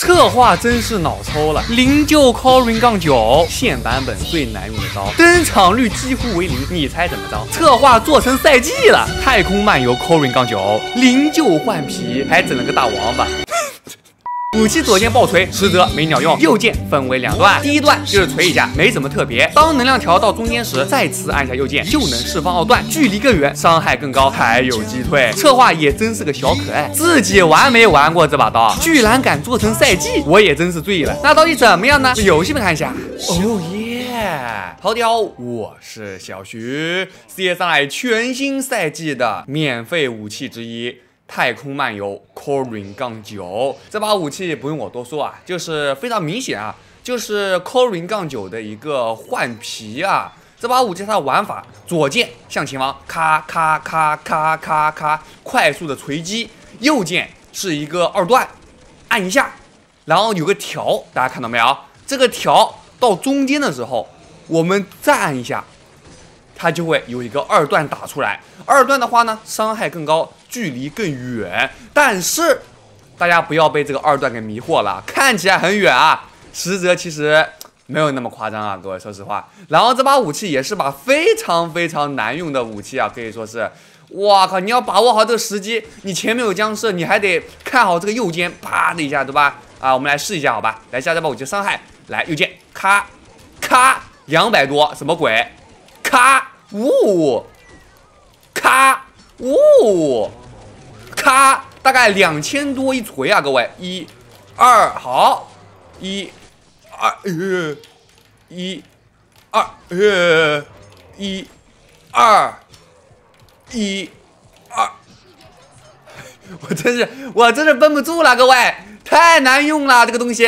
策划真是脑抽了。灵鹫 Corin 杠9现版本最难用的招，登场率几乎为0，你猜怎么着？策划做成赛季了。太空漫游 Corin 杠9，灵鹫换皮，还整了个大王八。武器左键爆锤，实则没鸟用。右键分为2段，第一段就是锤一下，没什么特别。当能量调到中间时，再次按下右键就能释放2段，距离更远，伤害更高，还有击退。策划也真是个小可爱，自己玩没玩过这把刀，居然敢做成赛季，我也真是醉了。那到底怎么样呢？游戏们看一下。哦耶！好屌！我是小徐，世界上来全新赛季的免费武器之一。太空漫游 Corin 杠9这把武器不用我多说啊，就是非常明显啊，就是 Corin 杠9的一个换皮啊。这把武器它的玩法，左键向前方，咔咔咔咔咔咔，快速的锤击；右键是一个2段，按一下，然后有个条，大家看到没有？这个条到中间的时候，我们再按一下，它就会有一个2段打出来。2段的话呢，伤害更高，距离更远。但是大家不要被这个2段给迷惑了，看起来很远啊，实则其实没有那么夸张啊，各位说实话。然后这把武器也是把非常非常难用的武器啊，可以说是，哇靠！你要把握好这个时机，你前面有僵尸，你还得看好这个右键，啪的一下，对吧？啊，我们来试一下，好吧？来下这把武器伤害，来右键，咔咔200多，什么鬼？咔呜！咔呜！咔，大概2000多一锤啊，各位，1、2，好，1、2，1、2，1、2，1、2，我真是绷不住了，各位，太难用了这个东西。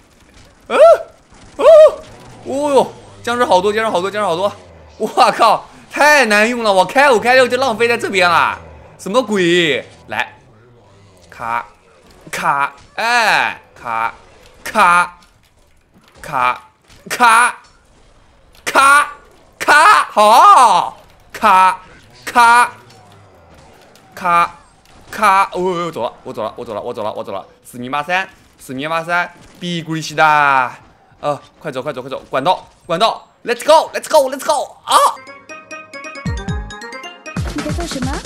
哦哟，僵尸好多，僵尸好多，僵尸好多！我靠！太难用了，我开5开6就浪费在这边了，什么鬼？来，咔，咔，哎，咔，咔，咔，咔，咔，咔，好，咔，咔，咔，咔，哦，走了，我走了，我走了，我走了，我走了，4米83，4米83，比鬼西的，快走，快走，快走，管道，管道 ，Let's go，Let's go，Let's go， 啊！ 你在做什么？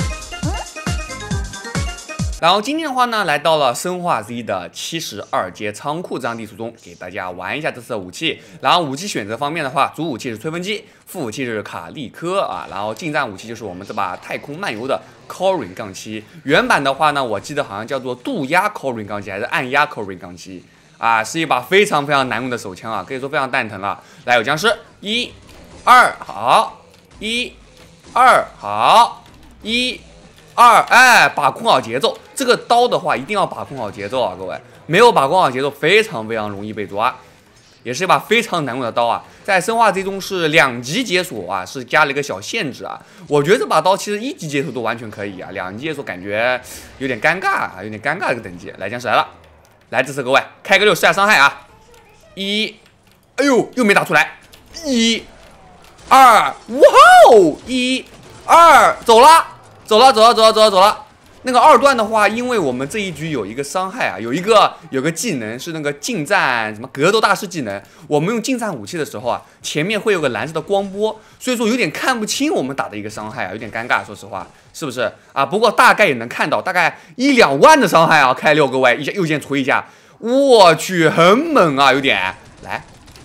然后今天的话呢，来到了生化 Z 的72阶仓库这样地图中，给大家玩一下这次的武器。然后武器选择方面的话，主武器是吹风机，副武器是卡利科啊。然后近战武器就是我们这把太空漫游的 Corin 杠7。原版的话呢，我记得好像叫做渡鸦 Corin 杠7还是按压 Corin 杠7啊，是一把非常非常难用的手枪啊，可以说非常蛋疼了。来，有僵尸，1、2，好，1、2，好，1、2，哎，把控好节奏。这个刀的话，一定要把控好节奏啊，各位，没有把控好节奏，非常非常容易被抓，也是一把非常难用的刀啊。在生化 Z 中是2级解锁啊，是加了一个小限制啊。我觉得这把刀其实1级解锁都完全可以啊，2级解锁感觉有点尴尬啊，有点尴尬这个等级。来，僵尸来了，来，这次各位开个6试下伤害啊，1，哎呦，又没打出来，1、2，哇哦，1、2，走了，走了，走了，走了，走了，走了。那个2段的话，因为我们这一局有一个伤害啊，有个技能是那个近战什么格斗大师技能，我们用近战武器的时候啊，前面会有个蓝色的光波，所以说有点看不清我们打的一个伤害啊，有点尴尬，说实话，是不是啊？不过大概也能看到，大概1、2万的伤害啊，开6，各位，一下右键锤一下，我去，很猛啊，有点。来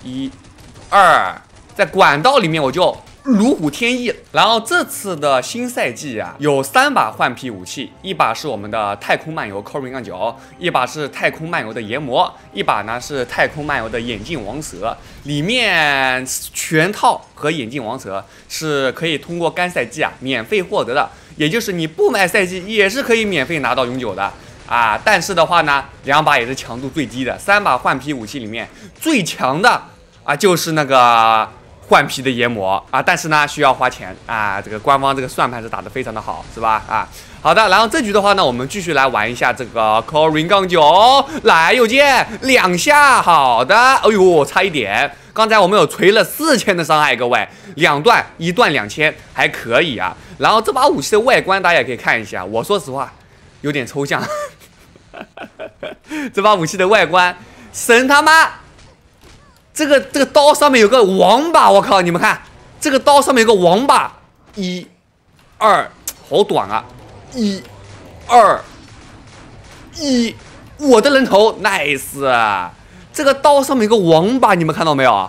，1、2，在管道里面我就如虎添翼。然后这次的新赛季啊，有3把换皮武器，一把是我们的太空漫游 Corin 杠9，一把是太空漫游的研磨，一把呢是太空漫游的眼镜王蛇。里面全套和眼镜王蛇是可以通过干赛季啊免费获得的，也就是你不买赛季也是可以免费拿到永久的啊。但是的话呢，2把也是强度最低的，3把换皮武器里面最强的啊就是那个换皮的研磨啊，但是呢需要花钱啊，这个官方这个算盘是打得非常的好，是吧？啊，好的，然后这局的话呢，我们继续来玩一下这个 Corin 杠9，来右键2下，好的，哎呦，差一点，刚才我们有锤了4000的伤害，各位，2段1段2000还可以啊。然后这把武器的外观大家也可以看一下，我说实话有点抽象。 这把武器的外观，神他妈！这个刀上面有个王八，我靠！你们看，这个刀上面有个王八，一、二，好短啊！一、二、一，我的人头 ，nice 啊！这个刀上面有个王八，你们看到没有？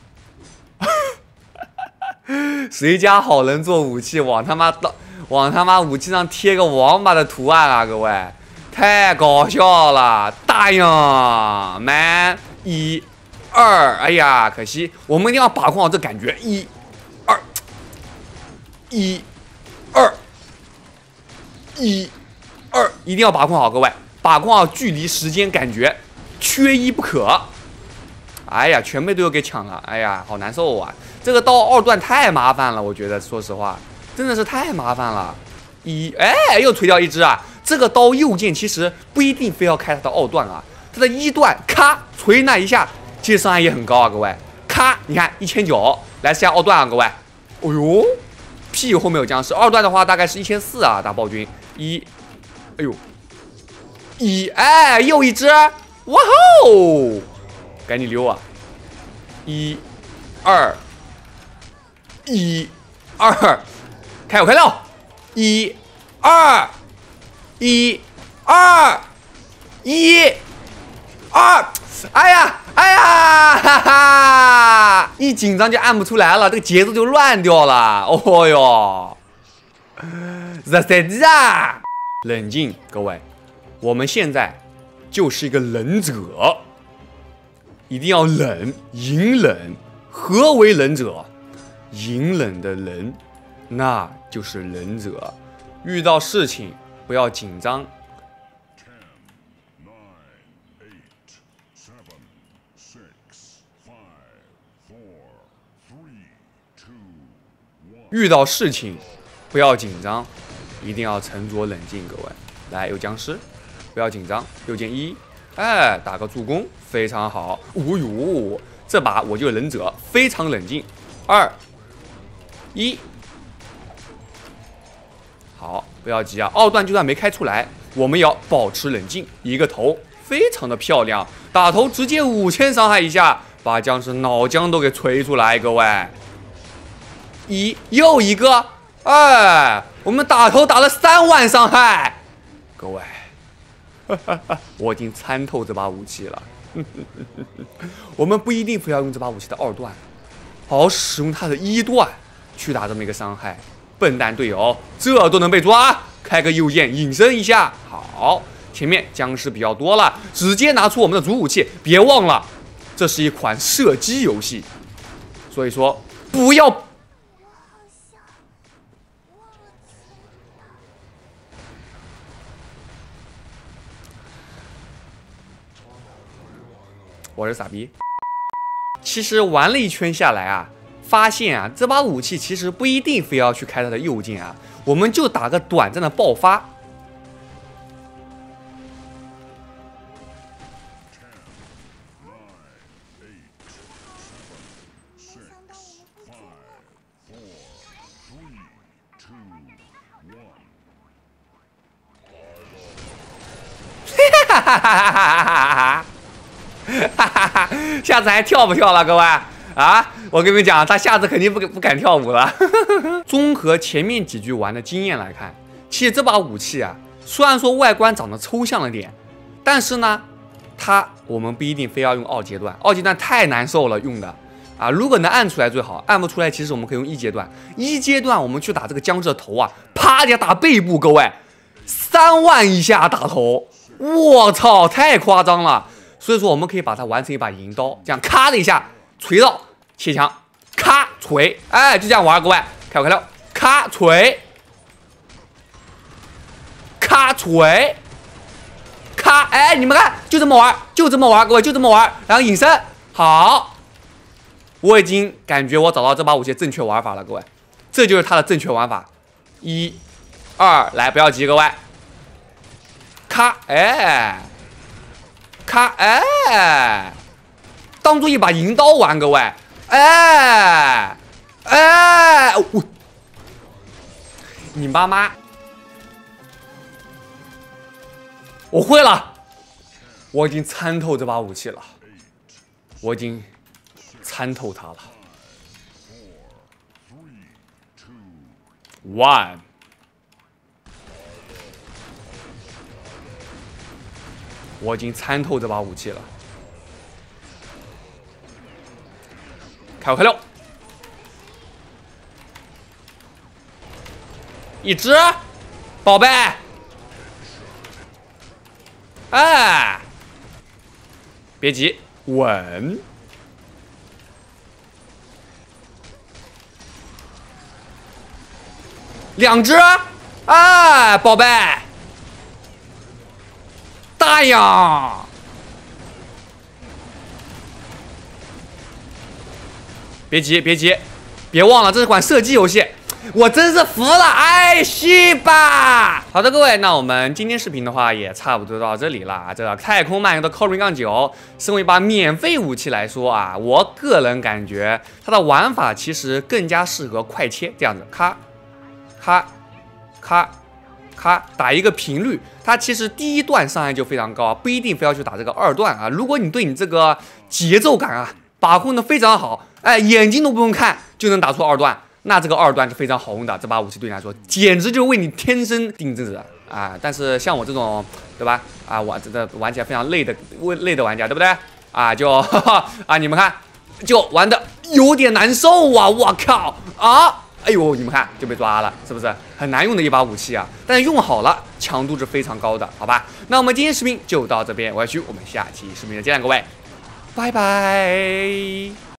谁家好人做武器，往他妈武器上贴个王八的图案啊！各位，太搞笑了！大呀 ，man， 一、二，哎呀，可惜我们一定要把控好这感觉，一、二、一、二、一、二，一定要把控好，各位，把控好距离、时间，感觉缺一不可。哎呀，全被队友给抢了，哎呀，好难受啊！这个刀二段太麻烦了，我觉得，说实话，真的是太麻烦了。又推掉一只啊！这个刀右键其实不一定非要开它的二段啊，它的一段咔锤那一下，其实伤害也很高啊，各位。咔，你看1900，来试下二段啊，各位。哦呦，屁后面有僵尸，二段的话大概是1400啊，打暴君哎呦，又一只，哇吼！赶紧溜啊！1、2、1、2，开火开料！1、2、1、2、1、2，哎呀，哈哈！一紧张就按不出来了，这个节奏就乱掉了。哦哟，这谁啊？冷静，各位，我们现在就是一个忍者。一定要冷，隐忍。何为忍者？隐忍的人，那就是忍者。遇到事情不要紧张。遇到事情不要紧张，一定要沉着冷静。各位，来，有僵尸，不要紧张。右键1。哎，打个助攻，非常好。哦呦，这把我就忍者，非常冷静。2、1，好，不要急啊。二段就算没开出来，我们也要保持冷静。一个头，非常的漂亮，打头直接5000伤害一下，把僵尸脑浆都给锤出来。各位，又一个，哎，我们打头打了3万伤害，各位。我已经参透这把武器了。我们不一定非要用这把武器的二段，好好使用它的一段去打这么一个伤害。笨蛋队友，这都能被抓？开个右键隐身一下。好，前面僵尸比较多了，直接拿出我们的主武器。别忘了，这是一款射击游戏，所以说不要。我是傻逼。其实玩了一圈下来啊，发现啊，这把武器其实不一定非要去开它的右键啊，我们就打个短暂的爆发。哈哈哈哈哈哈！哈哈哈！下次还跳不跳了，各位啊？我跟你们讲，他下次肯定不敢跳舞了。综合前面几局玩的经验来看，其实这把武器啊，虽然说外观长得抽象了点，但是呢，我们不一定非要用2阶段，二阶段太难受了用的啊。如果能按出来最好，按不出来，其实我们可以用1阶段。1阶段我们去打这个僵尸的头啊，啪一下打背部，各位，3万一下打头，我操，太夸张了。所以说，我们可以把它完成一把银刀，这样咔的一下锤到切墙，咔锤，哎，就这样玩，各位，开料，咔锤，咔锤，咔，哎，你们看，就这么玩，就这么玩，各位，就这么玩，然后隐身，好，我已经感觉我找到这把武器的正确玩法了，各位，这就是它的正确玩法，1、2，来，不要急，各位，咔，哎。咔，哎，当做一把银刀玩，各位，哎，你妈妈，我会了， 我已经参透这把武器了，我已经参透它了。One， 我已经参透这把武器了。开5开6，一只宝贝，哎，别急，稳。2只，哎，宝贝，大呀！别急，别急，别忘了这是款射击游戏。我真是服了，哎，西吧！好的，各位，那我们今天视频的话也差不多到这里了。这个太空漫游的 Corin-9，身为一把免费武器来说啊，我个人感觉它的玩法其实更加适合快切，这样子，咔。咔，咔，咔，打一个频率，它其实第1段伤害就非常高，不一定非要去打这个2段啊。如果你对你这个节奏感啊把控的非常好，哎，眼睛都不用看就能打出2段，那这个2段是非常好用的。这把武器对你来说简直就为你天生定制的啊！但是像我这种，对吧？啊，玩起来非常累的玩家，对不对？啊，就啊，你们看，就玩的有点难受啊！我靠啊！哎呦，你们看就被抓了，是不是很难用的一把武器啊？但是用好了，强度是非常高的，好吧？那我们今天视频就到这边，我是徐，我们下期视频再见，各位，拜拜。